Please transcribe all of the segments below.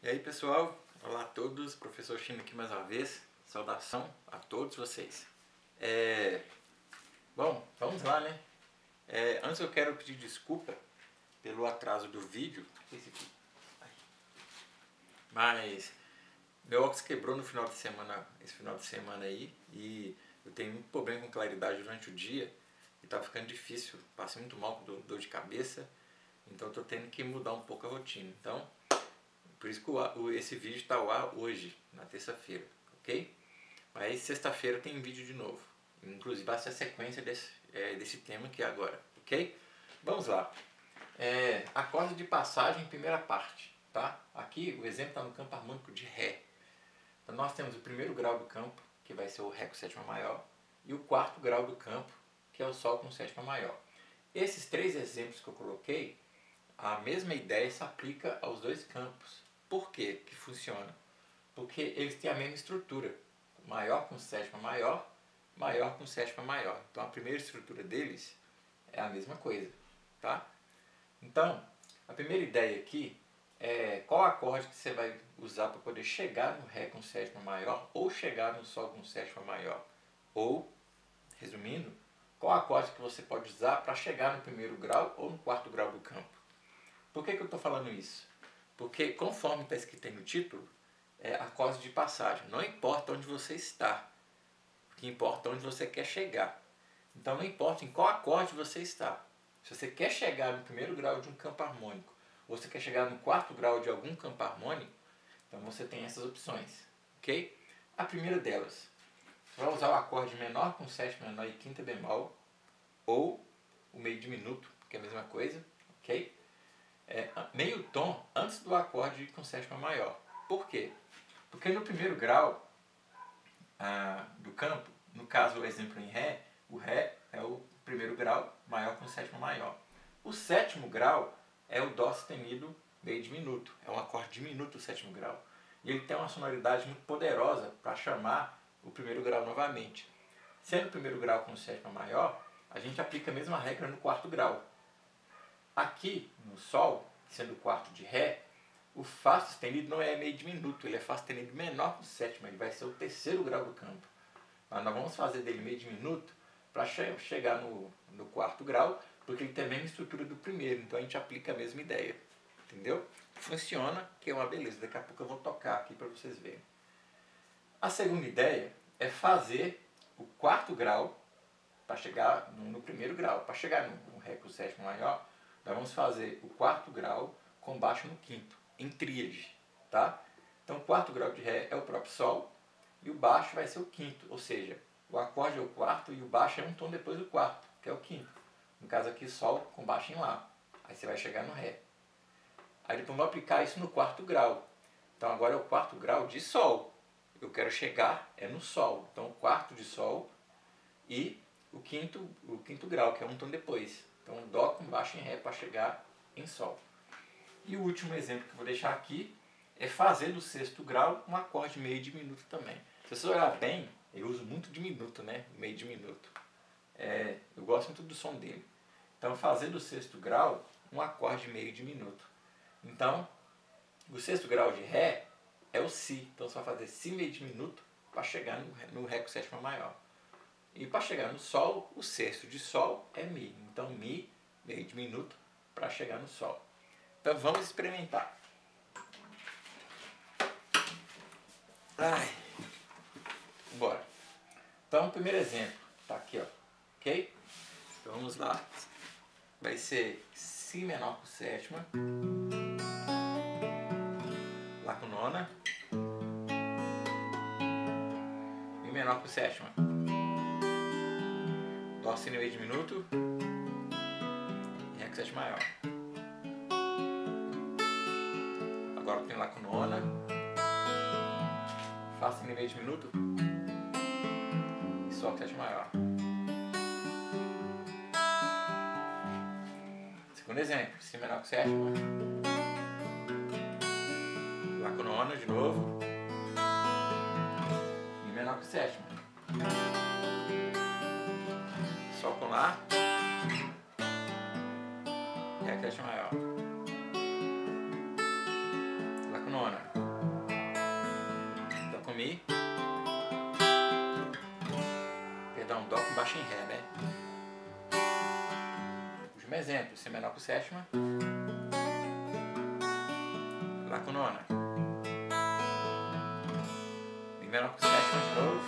E aí pessoal, olá a todos, professor Chino aqui mais uma vez, saudação a todos vocês. Bom, vamos lá, né? Antes eu quero pedir desculpa pelo atraso do vídeo, mas meu óculos quebrou no final de semana, esse final de semana aí, e eu tenho muito problema com claridade durante o dia e tá ficando difícil, passei muito mal com dor de cabeça, então eu tô tendo que mudar um pouco a rotina. Então, por isso que esse vídeo está ao ar hoje, na terça-feira, ok? Mas sexta-feira tem vídeo de novo. Inclusive vai ser a sequência desse tema aqui agora, ok? Vamos lá. Acordes de passagem, primeira parte, tá? Aqui o exemplo está no campo harmônico de Ré. Então nós temos o primeiro grau do campo, que vai ser o Ré com sétima maior, e o quarto grau do campo, que é o Sol com sétima maior. Esses três exemplos que eu coloquei, a mesma ideia se aplica aos dois campos. Por que que funciona? Porque eles têm a mesma estrutura. Maior com sétima maior, maior com sétima maior. Então a primeira estrutura deles é a mesma coisa, tá? Então, a primeira ideia aqui é qual acorde que você vai usar para poder chegar no Ré com sétima maior ou chegar no Sol com sétima maior. Ou, resumindo, qual acorde que você pode usar para chegar no primeiro grau ou no quarto grau do campo. Por que que eu estou falando isso? Porque conforme está escrito aí no título, é acorde de passagem. Não importa onde você está, o que importa é onde você quer chegar. Então não importa em qual acorde você está. Se você quer chegar no primeiro grau de um campo harmônico, ou você quer chegar no quarto grau de algum campo harmônico, então você tem essas opções, ok? A primeira delas, você vai usar o acorde menor com sétima menor e quinta bemol, ou o meio diminuto, que é a mesma coisa, ok? Meio tom antes do acorde com sétima maior. Por quê? Porque no primeiro grau do campo, no caso o exemplo em Ré, o Ré é o primeiro grau maior com sétima maior. O sétimo grau é o Dó sustenido meio diminuto, é um acorde diminuto o sétimo grau. E ele tem uma sonoridade muito poderosa para chamar o primeiro grau novamente. Sendo o primeiro grau com sétima maior, a gente aplica a mesma regra no quarto grau. Aqui no Sol, sendo o quarto de Ré, o Fá sustenido não é meio diminuto, ele é Fá sustenido menor que o sétimo, ele vai ser o terceiro grau do campo. Mas nós vamos fazer dele meio diminuto para chegar no quarto grau, porque ele tem a mesma estrutura do primeiro, então a gente aplica a mesma ideia. Entendeu? Funciona, que é uma beleza. Daqui a pouco eu vou tocar aqui para vocês verem. A segunda ideia é fazer o quarto grau para chegar no primeiro grau. Para chegar no Ré com sétimo maior, nós vamos fazer o quarto grau com baixo no quinto, em tríade, tá? Então o quarto grau de Ré é o próprio Sol e o baixo vai ser o quinto, ou seja, o acorde é o quarto e o baixo é um tom depois do quarto, que é o quinto. No caso aqui, Sol com baixo em Lá. Aí você vai chegar no Ré. Aí depois vou aplicar isso no quarto grau. Então agora é o quarto grau de Sol. Eu quero chegar no Sol. Então o quarto de Sol e o quinto grau, que é um tom depois. Então Dó com baixo em Ré para chegar em Sol. E o último exemplo que eu vou deixar aqui é fazer do sexto grau um acorde meio diminuto também. Se você olhar bem, eu uso muito diminuto, né? Meio diminuto. Eu gosto muito do som dele. Então fazer do sexto grau um acorde meio diminuto. Então, o sexto grau de Ré é o Si. Então você vai fazer Si meio diminuto para chegar no Ré com sétima maior. E para chegar no Sol, o sexto de Sol é Mi. Então Mi meio diminuto para chegar no Sol. Então vamos experimentar. Bora. Então o primeiro exemplo está aqui, ó. Ok? Então vamos lá. Vai ser Si menor com sétima, Lá com nona, Mi menor com sétima, Dó si meio diminuto e Ré com sétima maior. Agora tem Lá com nona, Fá si meio diminuto e Sol com sétima maior. Segundo exemplo, Si menor com sétima, Lá com nona de novo, Mi menor com sétima, Sol com Lá, Ré com sétima maior, Lá com nona, nona. Dó com Mi. Perdão, Dó com baixo em Ré, né? Último exemplo, Si menor com sétima. Lá com nona. Mi menor com sétima de novo.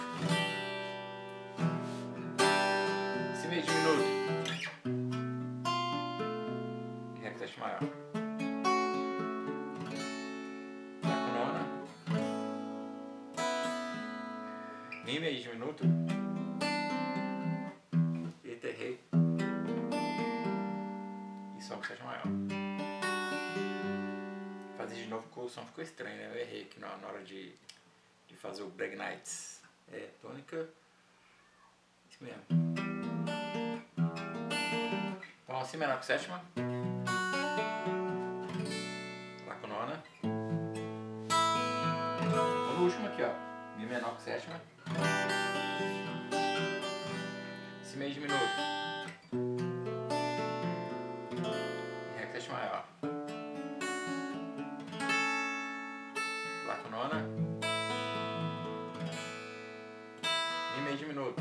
Si meio diminuto. E Ré com sétima maior. Lá com nona. Mi meio diminuto. Eita, errei. E Sol com sétima maior. Fazer de novo que o som ficou estranho, né? Eu errei aqui na hora de fazer o Brag Nights. É, tônica. Isso mesmo. Então, Si menor com sétima. Lá com nona. No último aqui, ó. Mi menor com sétima. Si meio diminuto. E Ré com sétima maior. Lá com nona. Mi meio diminuto.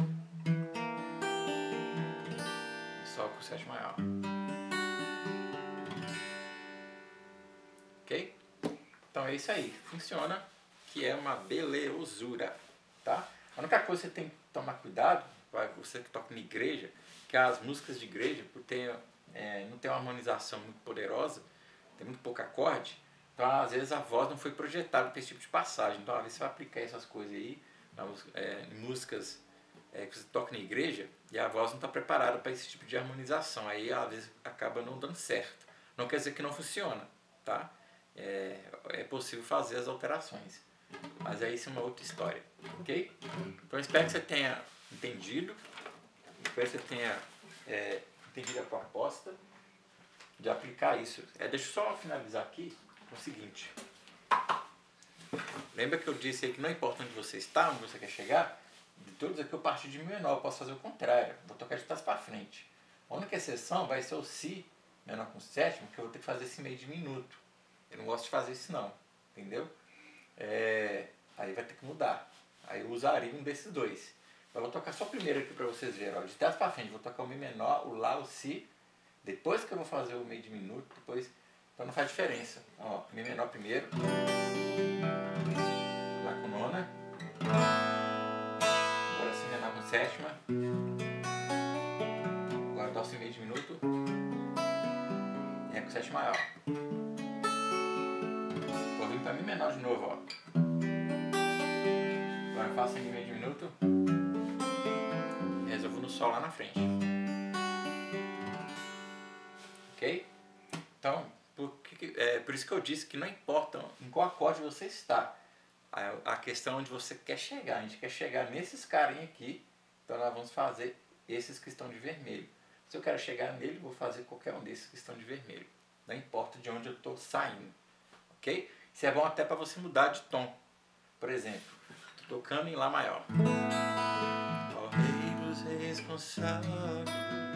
E Sol com sétima maior. Ok? Então é isso aí. Funciona, que é uma belezura, tá? A única coisa que você tem que tomar cuidado, você que toca na igreja, que as músicas de igreja, por ter, não tem uma harmonização muito poderosa, tem muito pouco acorde, então às vezes a voz não foi projetada para esse tipo de passagem. Então às vezes você vai aplicar essas coisas aí em músicas que você toca na igreja e a voz não está preparada para esse tipo de harmonização. Aí às vezes acaba não dando certo. Não quer dizer que não funciona, tá? É possível fazer as alterações. Mas aí isso é uma outra história, ok? Então eu espero que você tenha entendido. Espero que você tenha entendido a proposta de aplicar isso. Deixa eu só finalizar aqui com o seguinte. Lembra que eu disse aí que não importa onde você está, onde você quer chegar? De todos aqui eu parti de Mi menor, eu posso fazer o contrário. Vou tocar de trás para frente. A única exceção vai ser o Si menor com sétima, que eu vou ter que fazer Si meio diminuto. Eu não gosto de fazer isso não, entendeu? Aí vai ter que mudar. Aí eu usaria um desses dois. Eu vou tocar só o primeiro aqui para vocês verem. Ó. De trás para frente, vou tocar o Mi menor, o Lá, o Si. Depois que eu vou fazer o meio diminuto, depois... Então não faz diferença. Ó, Mi menor primeiro. Lá com nona. Agora Si menor com sétima. Agora Dó Si meio diminuto. E Ré com sétima maior. Vou vir para Mi menor de novo, ó. Agora eu faço Mi meio diminuto. E resolvo no Sol lá na frente. Ok? Então, por isso que eu disse que não importa em qual acorde você está. A questão é onde você quer chegar. A gente quer chegar nesses carinha aqui. Então nós vamos fazer esses que estão de vermelho. Se eu quero chegar nele, vou fazer qualquer um desses que estão de vermelho. Não importa de onde eu estou saindo. Ok? Isso é bom até para você mudar de tom. Por exemplo, estou tocando em Lá maior. Ó Rei dos Reis, consagrado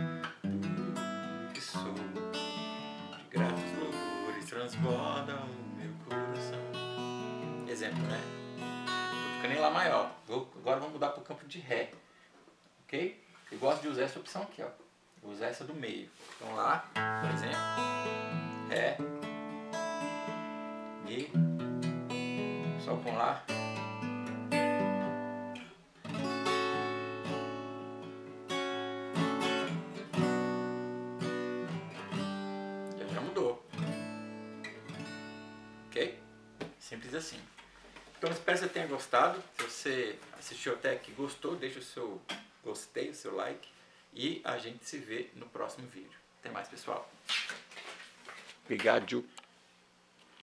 que sou, de gratos louvores transborda o meu coração. Exemplo, né? Estou tocando em Lá maior. Agora vamos mudar para o campo de Ré. Ok? Eu gosto de usar essa opção aqui, ó. Vou usar essa do meio. Então Lá, por exemplo, Ré, Mi, Sol com Lá. Já mudou. Ok? Simples assim. Então espero que você tenha gostado. Se você assistiu até aqui e gostou, deixa o seu gostei, o seu like. E a gente se vê no próximo vídeo. Até mais, pessoal. Obrigado.